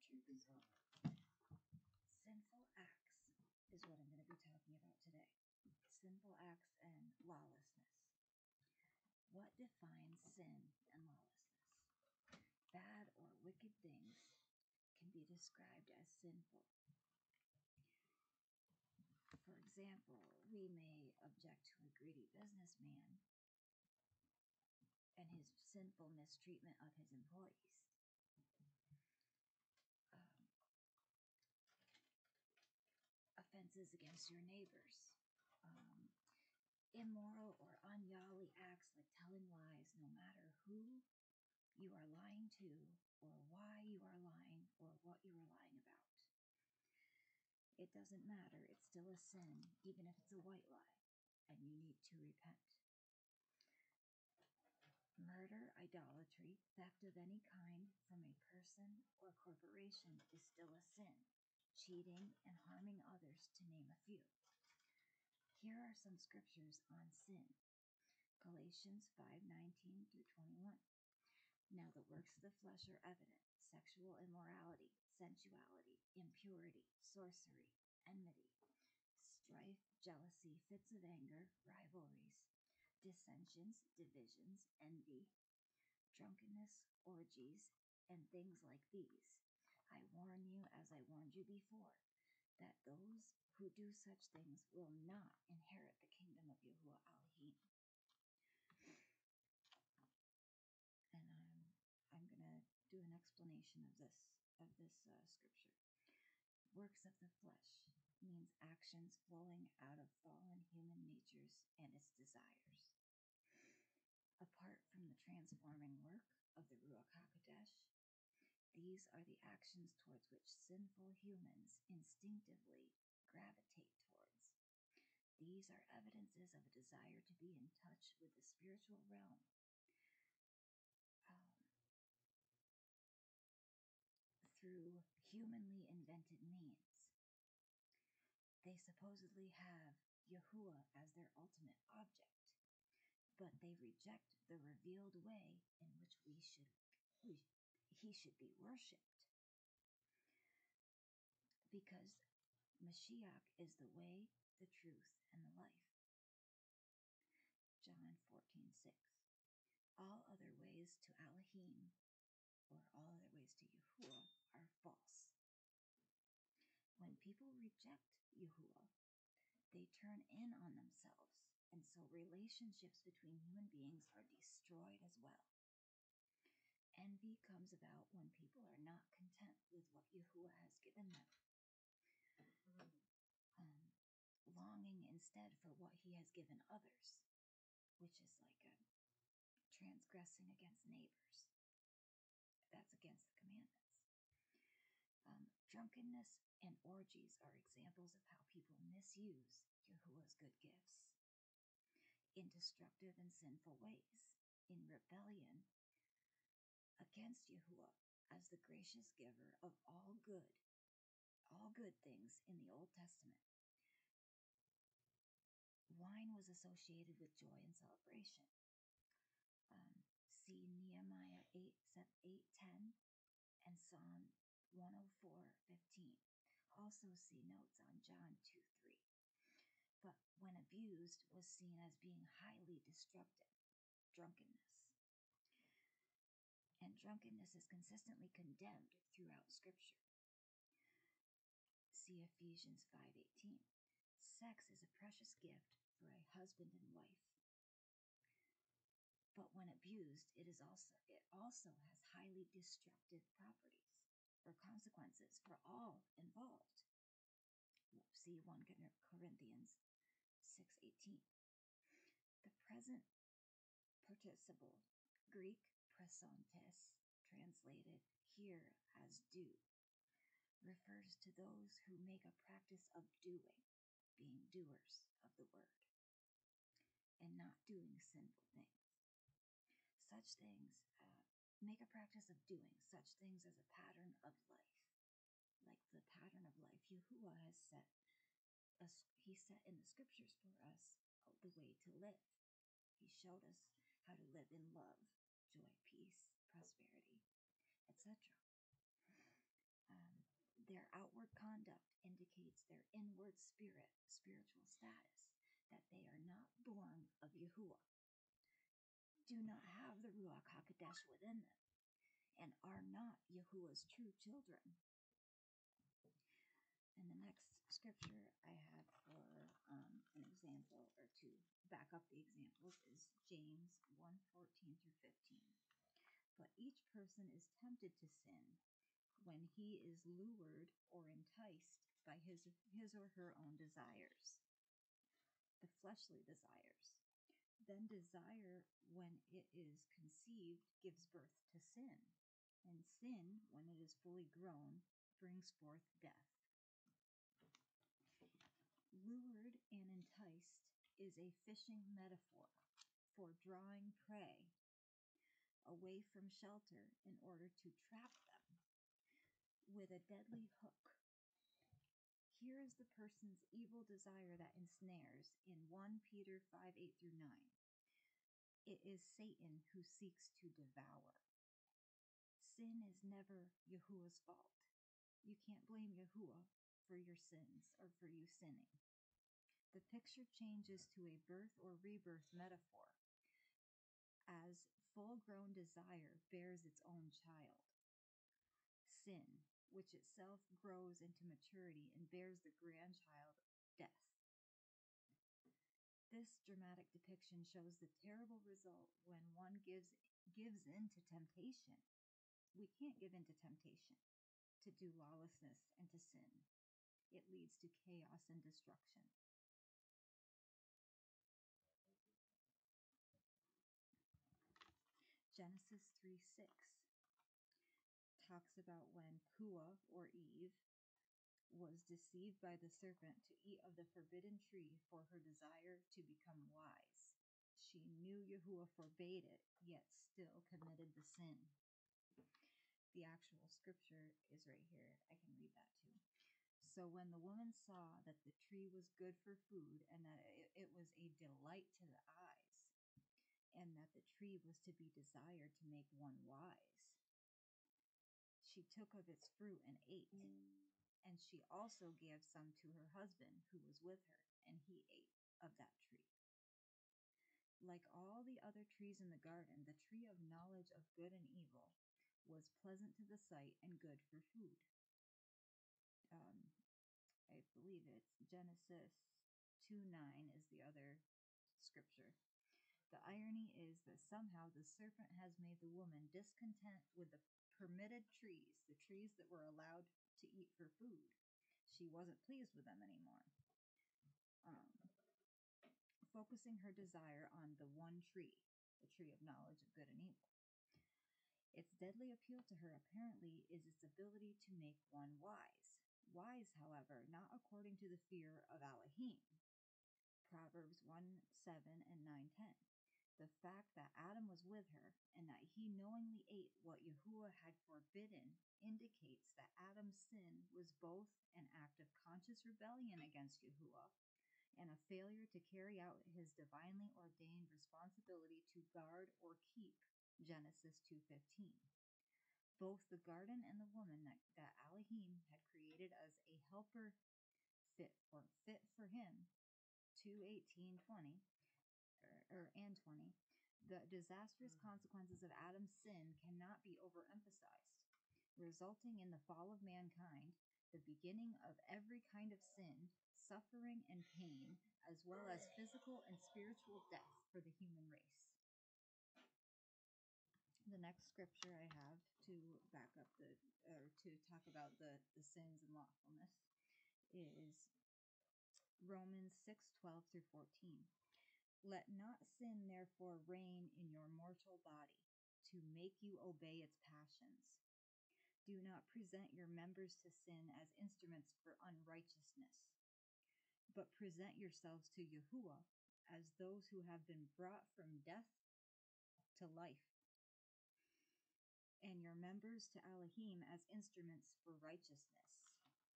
Sinful acts is what I'm going to be talking about today. Sinful acts and lawlessness. What defines sin and lawlessness? Bad or wicked things can be described as sinful. For example, we may object to a greedy businessman and his sinful mistreatment of his employees. Offenses against your neighbors. Immoral or unyahly acts like telling lies, no matter who you are lying to, or why you are lying, or what you are lying about. It doesn't matter, it's still a sin, even if it's a white lie, and you need to repent. Murder, idolatry, theft of any kind from a person or corporation is still a sin. Cheating and harming others, to name a few. Here are some scriptures on sin. Galatians 5:19 through 21. Now the works of the flesh are evident: sexual immorality, sensuality, impurity, sorcery, enmity, strife, jealousy, fits of anger, rivalries, dissensions, divisions, envy, drunkenness, orgies, and things like these. I warn you, as I warned you before, that those who do such things will not inherit the kingdom of Yahuah Elohim. And I'm going to do an explanation of this scripture. Works of the flesh means actions flowing out of fallen human natures and its desires. Apart from the transforming work of the Ruach HaKodesh, these are the actions towards which sinful humans instinctively gravitate towards. These are evidences of a desire to be in touch with the spiritual realm. Through humanly invented means. They supposedly have Yahuah as their ultimate object, but they reject the revealed way in which he should be worshipped. Because Mashiach is the way, the truth, and the life. John 14:6. All other ways to Elohim, or all other ways to Yahuah, are false. When people reject Yahuah, they turn in on themselves, and so relationships between human beings are destroyed as well. Envy comes about when people are not content with what Yahuah has given them, longing instead for what he has given others, which is like transgressing against neighbors. That's against the commandments. Drunkenness and orgies are examples of how people misuse Yahuah's good gifts in destructive and sinful ways, in rebellion against Yahuah as the gracious giver of all good things in the Old Testament. Wine was associated with joy and celebration. See Nehemiah 8:10 and Psalm 104:15. Also see notes on John 2:3. But when abused, was seen as being highly destructive. Drunkenness. And drunkenness is consistently condemned throughout Scripture. See Ephesians 5:18. Sex is a precious gift for a husband and wife. But when abused, it also has highly destructive properties or consequences for all involved. See 1 Corinthians 6:18. The present participle, Greek presontes, translated here as do, refers to those who make a practice of doing, being doers of the word, and not doing sinful things. Such things, make a practice of doing such things as a pattern of life, like the pattern of life Yahuah has set. He set in the scriptures for us the way to live. He showed us how to live in love, joy, peace, prosperity, etc. Their outward conduct indicates their inward spiritual status, that they are not born of Yahuah, do not have the Ruach HaKodesh within them, and are not Yahuah's true children. And the next scripture I have for an example, or to back up the examples, is James 1:14 through 15. But each person is tempted to sin when he is lured or enticed by his or her own desires, the fleshly desires. Then desire, when it is conceived, gives birth to sin, and sin, when it is fully grown, brings forth death. Lured and enticed is a fishing metaphor for drawing prey away from shelter in order to trap them with a deadly hook. Here is the person's evil desire that ensnares in 1 Peter 5:8 through 9. It is Satan who seeks to devour. Sin is never Yahuah's fault. You can't blame Yahuah for your sins or for you sinning. The picture changes to a birth or rebirth metaphor, as full-grown desire bears its own child, sin, which itself grows into maturity and bears the grandchild, death. This dramatic depiction shows the terrible result when one gives in to temptation. We can't give in to temptation, to do lawlessness and to sin. It leads to chaos and destruction. Genesis 3:6 talks about when Kua, or Eve, was deceived by the serpent to eat of the forbidden tree for her desire to become wise. She knew Yahuah forbade it, yet still committed the sin. The actual scripture is right here. I can read that too. So when the woman saw that the tree was good for food, and that it was a delight to the eyes, and that the tree was to be desired to make one wise, she took of its fruit and ate. And she also gave some to her husband who was with her, and he ate of that tree. Like all the other trees in the garden, the tree of knowledge of good and evil was pleasant to the sight and good for food. I believe it's Genesis 2:9 is the other scripture. The irony is that somehow the serpent has made the woman discontent with the permitted trees, the trees that were allowed to eat for food. She wasn't pleased with them anymore. Focusing her desire on the one tree, the tree of knowledge of good and evil. Its deadly appeal to her apparently is its ability to make one wise. Wise, however, not according to the fear of Elohim. Proverbs 1:7 and 9:10. The fact that Adam was with her and that he knowingly ate what Yahuah had forbidden indicates that Adam's sin was both an act of conscious rebellion against Yahuah and a failure to carry out his divinely ordained responsibility to guard or keep Genesis 2:15. Both the garden and the woman that Elohim had created as a helper fit for him, 2:18-20, and 20, the disastrous consequences of Adam's sin cannot be overemphasized, resulting in the fall of mankind, the beginning of every kind of sin, suffering and pain, as well as physical and spiritual death for the human race. The next scripture I have to back up to talk about the sins and lawfulness is Romans 6:12-14. Let not sin therefore reign in your mortal body, to make you obey its passions. Do not present your members to sin as instruments for unrighteousness, but present yourselves to Yahuah as those who have been brought from death to life, and your members to Elohim as instruments for righteousness.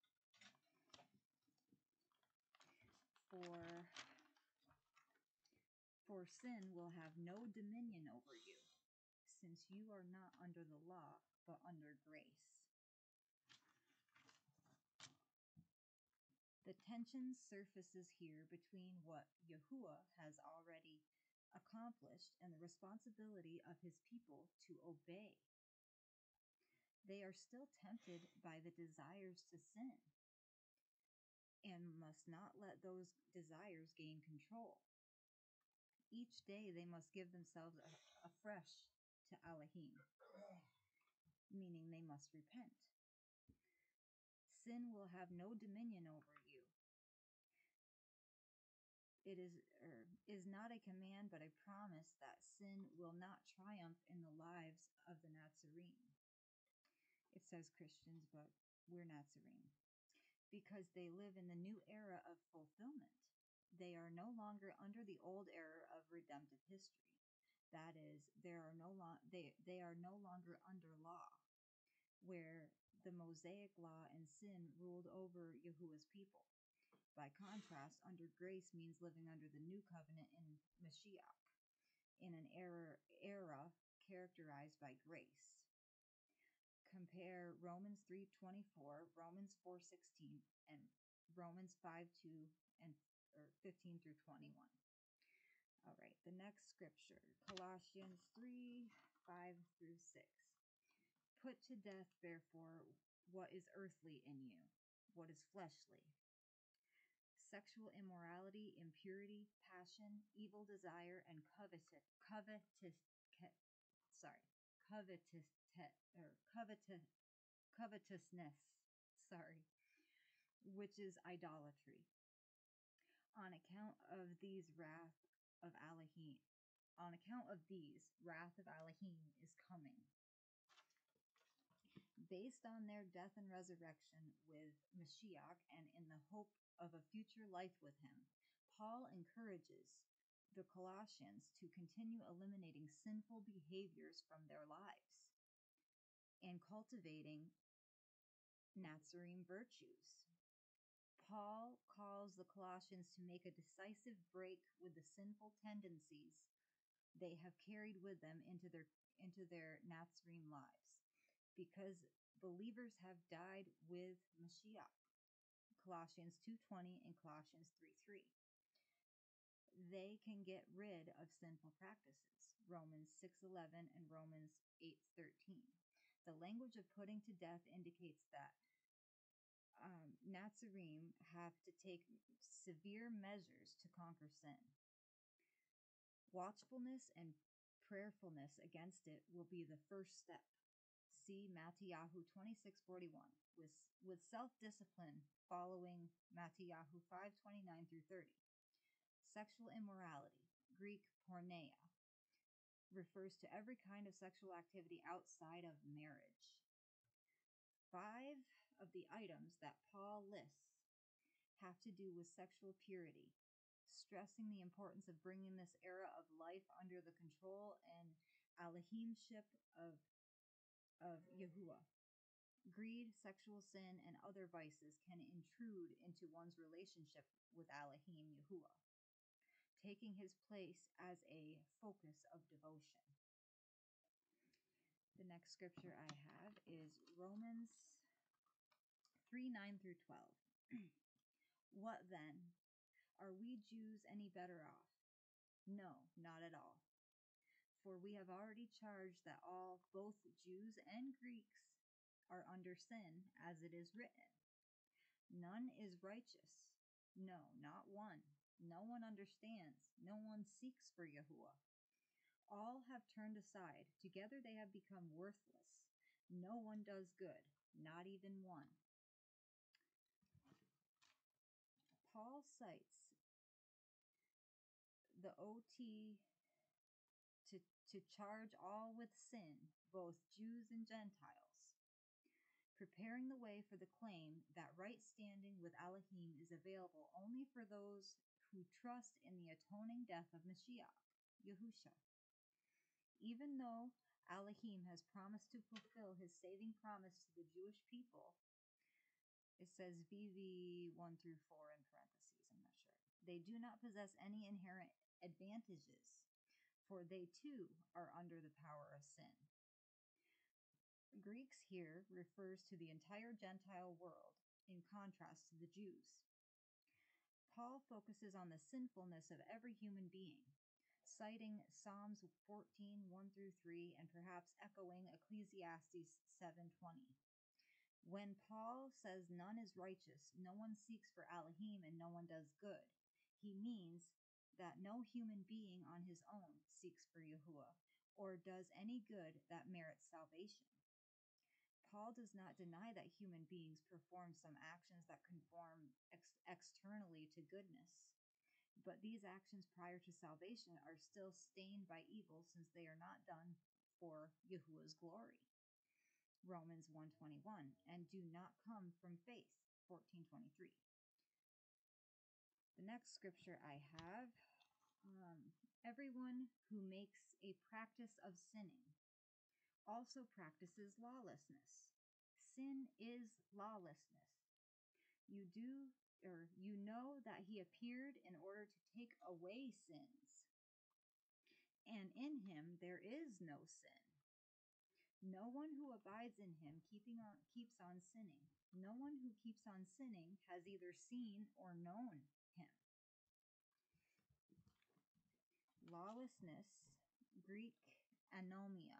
For sin will have no dominion over you, since you are not under the law, but under grace. The tension surfaces here between what Yahuah has already accomplished and the responsibility of his people to obey. They are still tempted by the desires to sin and must not let those desires gain control. Each day they must give themselves afresh to Elohim, meaning they must repent. Sin will have no dominion over you. It is not a command, but a promise that sin will not triumph in the lives of the Nazarene. It says Christians, but we're Nazarene. Because they live in the new era of fulfillment. They are no longer under the old era of redemptive history. That is, they are no longer under law, where the Mosaic law and sin ruled over Yahuah's people. By contrast, under grace means living under the new covenant in Mashiach, in an era characterized by grace. Compare Romans 3:24, Romans 4:16, and Romans 5:2 and 15 through 21. All right, the next scripture, Colossians 3:5 through 6. Put to death, therefore, what is earthly in you, what is fleshly. Sexual immorality, impurity, passion, evil desire, and covetousness, which is idolatry. On account of these, wrath of Elohim is coming. Based on their death and resurrection with Mashiach and in the hope of a future life with him, Paul encourages the Colossians to continue eliminating sinful behaviors from their lives and cultivating Nazarene virtues. Paul calls the Colossians to make a decisive break with the sinful tendencies they have carried with them into their Nazarene lives, because believers have died with Mashiach. Colossians 2:20 and Colossians 3:3. They can get rid of sinful practices. Romans 6:11 and Romans 8:13. The language of putting to death indicates that Nazarene have to take severe measures to conquer sin. Watchfulness and prayerfulness against it will be the first step. See Matthew 26:41, with self-discipline following Matthew 5:29 through 30. Sexual immorality, Greek porneia, refers to every kind of sexual activity outside of marriage. 5 of the items that Paul lists have to do with sexual purity, stressing the importance of bringing this era of life under the control and Elohimship of Yahuah. Greed, sexual sin, and other vices can intrude into one's relationship with Elohim Yahuah, taking his place as a focus of devotion. The next scripture I have is Romans 3:9 through 12. What then? Are we Jews any better off? No, not at all. For we have already charged that all, both Jews and Greeks, are under sin, as it is written. None is righteous. No, not one. No one understands. No one seeks for Yahuah. All have turned aside. Together they have become worthless. No one does good, not even one. Paul cites the OT to charge all with sin, both Jews and Gentiles, preparing the way for the claim that right standing with Elohim is available only for those who trust in the atoning death of Mashiach, Yahusha. Even though Elohim has promised to fulfill his saving promise to the Jewish people, it says VV 1 through 4 in parentheses, I'm not sure. They do not possess any inherent advantages, for they too are under the power of sin. Greeks here refers to the entire Gentile world, in contrast to the Jews. Paul focuses on the sinfulness of every human being, citing Psalms 14, 1 through 3, and perhaps echoing Ecclesiastes 7:20. When Paul says none is righteous, no one seeks for Elohim, and no one does good, he means that no human being on his own seeks for Yahuah or does any good that merits salvation. Paul does not deny that human beings perform some actions that conform externally to goodness, but these actions prior to salvation are still stained by evil since they are not done for Yahuah's glory. Romans 1:21, and do not come from faith, 14:23. The next scripture I have, everyone who makes a practice of sinning also practices lawlessness. Sin is lawlessness. You know that he appeared in order to take away sins, and in him there is no sin. No one who abides in him keeps on sinning. No one who keeps on sinning has either seen or known him. Lawlessness, Greek anomia,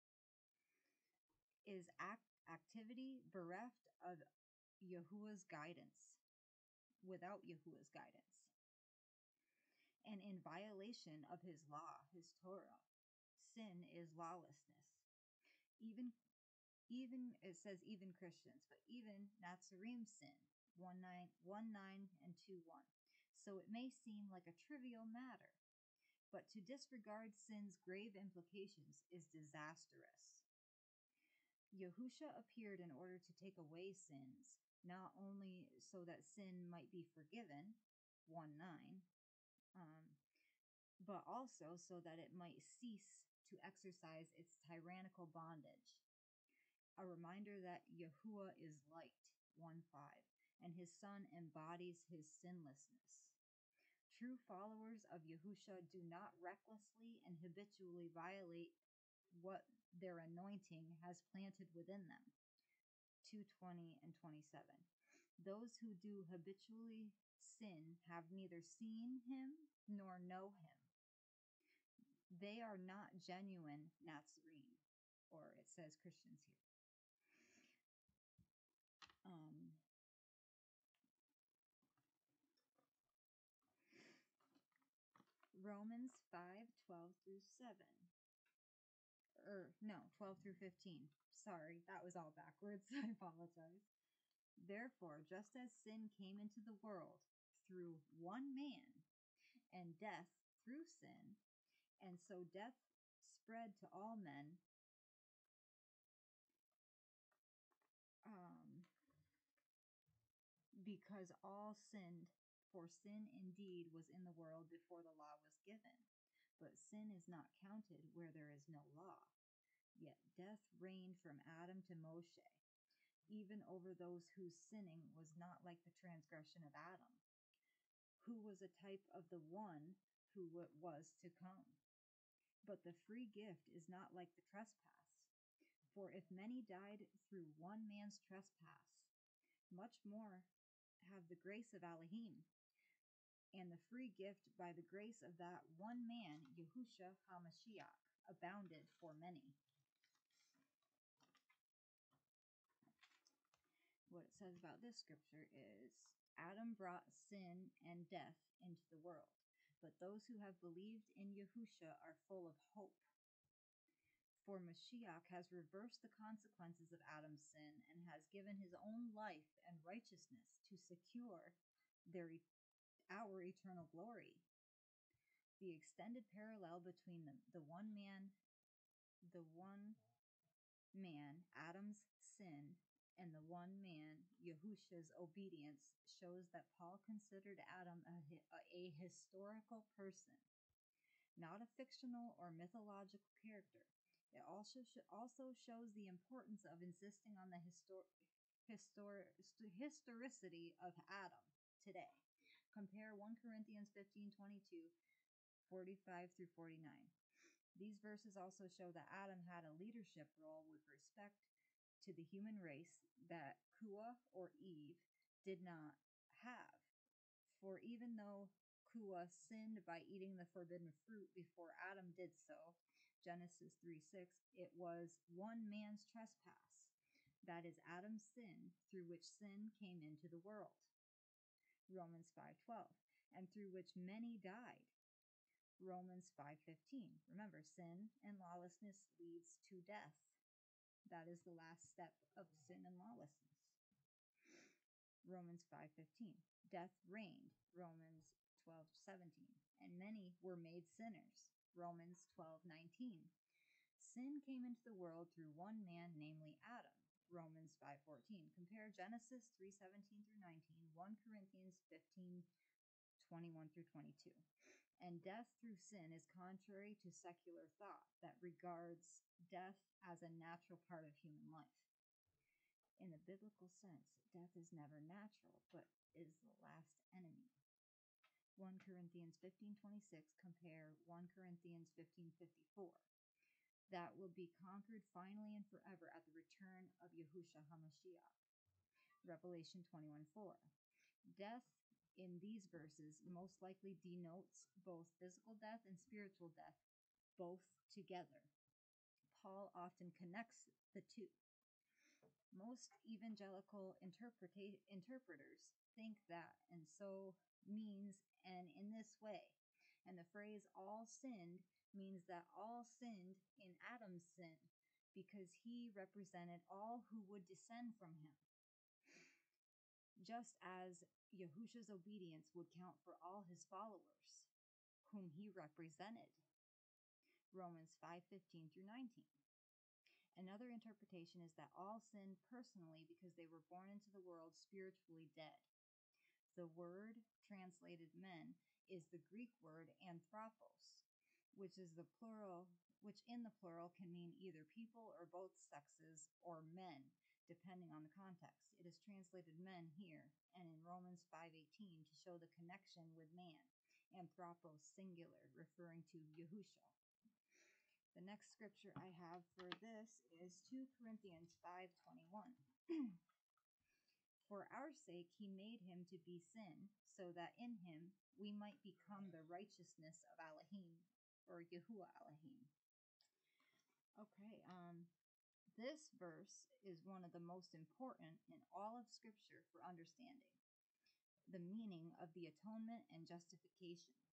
is activity bereft of Yahuah's guidance, without Yahuah's guidance, and in violation of his law, his Torah. Sin is lawlessness. Even it says even Christians, but even Nazarene sin, 1:9 and 2:1. So it may seem like a trivial matter, but to disregard sin's grave implications is disastrous. Yahusha appeared in order to take away sins, not only so that sin might be forgiven, 1:9, but also so that it might cease to exercise its tyrannical bondage. A reminder that Yahuah is light, 1:5, and his Son embodies his sinlessness. True followers of Yahusha do not recklessly and habitually violate what their anointing has planted within them, 2:20 and 27. Those who do habitually sin have neither seen him nor know him. They are not genuine Nazarene, or it says Christians here. Romans 5:12 through 7. 12 through 15. Sorry, that was all backwards. I apologize. Therefore, just as sin came into the world through one man, and death through sin, and so death spread to all men, because all sinned, for sin indeed was in the world before the law was given. But sin is not counted where there is no law. Yet death reigned from Adam to Moshe, even over those whose sinning was not like the transgression of Adam, who was a type of the one who was to come. But the free gift is not like the trespass. For if many died through one man's trespass, much more have the grace of Elohim, and the free gift by the grace of that one man, Yahusha HaMashiach, abounded for many. What it says about this scripture is, Adam brought sin and death into the world, but those who have believed in Yahusha are full of hope. For Mashiach has reversed the consequences of Adam's sin and has given his own life and righteousness to secure our eternal glory. The extended parallel between the one man, Adam's sin, and the one man, Yahusha's obedience, shows that Paul considered Adam a historical person, not a fictional or mythological character. It also shows the importance of insisting on the historicity of Adam today. Compare 1 Corinthians 15:22, 45 through 49. These verses also show that Adam had a leadership role with respect to the human race that Kua or Eve did not have. For even though Yahuah sinned by eating the forbidden fruit before Adam did so, Genesis 3:6, it was one man's trespass, that is Adam's sin, through which sin came into the world. Romans 5:12, and through which many died. Romans 5:15, remember, sin and lawlessness leads to death. That is the last step of sin and lawlessness. Romans 5:15, death reigned. Romans 12:17, and many were made sinners. Romans 12:19, sin came into the world through one man, namely Adam. Romans 5:14. Compare Genesis 3:17 through 19, 1 Corinthians 15:21 through 22. And death through sin is contrary to secular thought that regards death as a natural part of human life. In the biblical sense, death is never natural, but is the last enemy. 1 Corinthians 15:26, compare 1 Corinthians 15:54. That will be conquered finally and forever at the return of Yahusha HaMashiach. Revelation 21:4. Death in these verses most likely denotes both physical death and spiritual death, both together. Paul often connects the two. Most evangelical interpreters think that, and so means, and in this way. And the phrase all sinned means that all sinned in Adam's sin, because he represented all who would descend from him. Just as Yahusha's obedience would count for all his followers, whom he represented. Romans 5:15 through 19. Another interpretation is that all sinned personally because they were born into the world spiritually dead. The word translated men is the Greek word anthropos, which in the plural can mean either people or both sexes, or men, depending on the context. It is translated men here and in Romans 5:18 to show the connection with man, anthropos singular, referring to Yahusha. The next scripture I have for this is 2 Corinthians 5:21. For our sake he made him to be sin, so that in him we might become the righteousness of Elohim, or Yahuah Elohim. Okay, this verse is one of the most important in all of Scripture for understanding the meaning of the atonement and justification.